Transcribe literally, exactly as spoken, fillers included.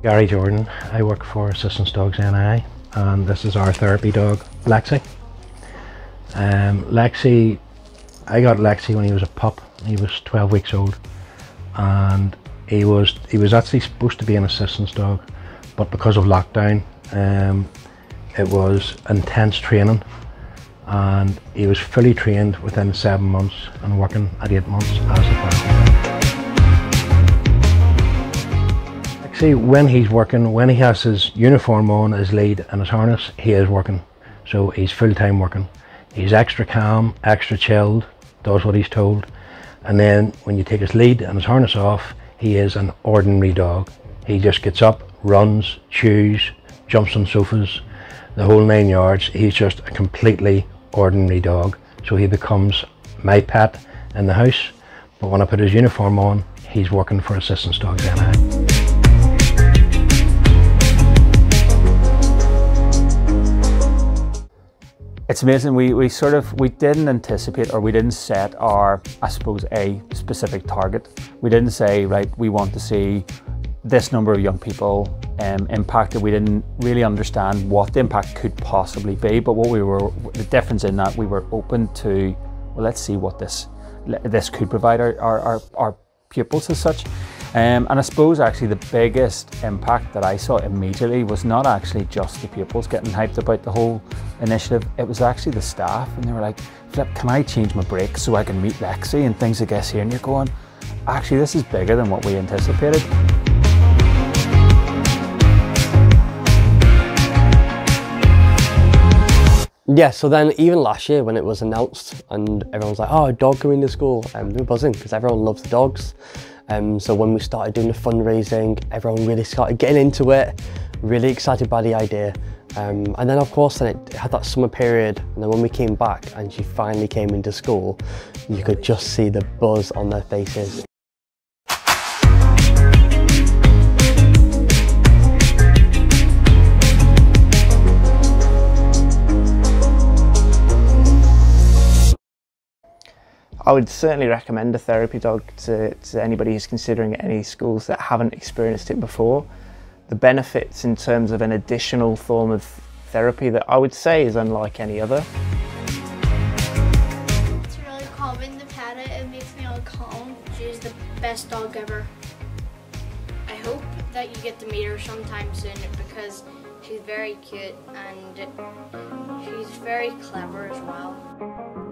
Gary Jordan. I work for Assistance Dogs N I, and this is our therapy dog, Lexi. Um, Lexi, I got Lexi when he was a pup. He was twelve weeks old, and he was he was actually supposed to be an assistance dog, but because of lockdown, um, it was intense training, and he was fully trained within seven months and working at eight months as a therapy dog. See, when he's working, when he has his uniform on, his lead and his harness, he is working. So he's full-time working. He's extra calm, extra chilled, does what he's told. And then when you take his lead and his harness off, he is an ordinary dog. He just gets up, runs, chews, jumps on sofas, the whole nine yards. He's just a completely ordinary dog. So he becomes my pet in the house. But when I put his uniform on, he's working for Assistance Dogs N I. It's amazing, we, we sort of, we didn't anticipate, or we didn't set our, I suppose, a specific target. We didn't say, right, we want to see this number of young people um, impacted. We didn't really understand what the impact could possibly be, but what we were, the difference in that, we were open to, well, let's see what this, this could provide our, our, our, our pupils as such. Um, and I suppose actually the biggest impact that I saw immediately was not actually just the pupils getting hyped about the whole initiative, it was actually the staff, and they were like, Flip, can I change my brakes so I can meet Lexi and things I guess here? And you're going, actually this is bigger than what we anticipated. Yeah, so then even last year when it was announced and everyone was like, oh, a dog coming to school, um, we were buzzing because everyone loves the dogs. Um, so when we started doing the fundraising, everyone really started getting into it, really excited by the idea. Um, and then of course then it had that summer period, and then when we came back and she finally came into school, you could just see the buzz on their faces. I would certainly recommend a therapy dog to, to anybody who's considering any schools that haven't experienced it before. The benefits in terms of an additional form of therapy that I would say is unlike any other. It's really calming to pet it, it makes me all calm. She's the best dog ever. I hope that you get to meet her sometime soon because she's very cute and she's very clever as well.